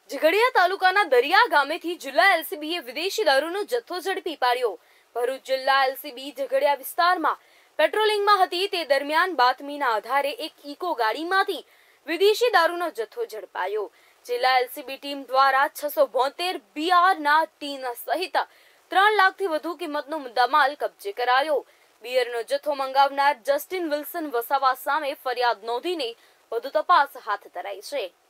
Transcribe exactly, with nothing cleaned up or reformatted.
ઝઘડિયા તાલુકાના દરિયા ગામેથી જિલ્લા એલસીબીએ વિદેશી દારૂનો જથ્થો ઝડપી પાડ્યો। ભરૂચ જિલ્લા એલસીબી ઝઘડિયા વિસ્તારમાં પેટ્રોલિંગમાં હતી તે દરમિયાન બાતમીના આધારે એક ઇકો ગાડીમાંથી વિદેશી દારૂનો જથ્થો ઝડપાયો। જિલ્લા એલસીબી ટીમ દ્વારા છસો બોતેર બિયરના ટીન સહિત ત્રણ લાખથી વધુ કિંમતનો મુદ્દામાલ કબજે કરાયો। બિયરનો જથ્થો મંગાવનાર જસ્ટિન વિલ્સન વસાવા સામે ફરિયાદ નોંધીને વધુ તપાસ હાથ ધરાઈ છે।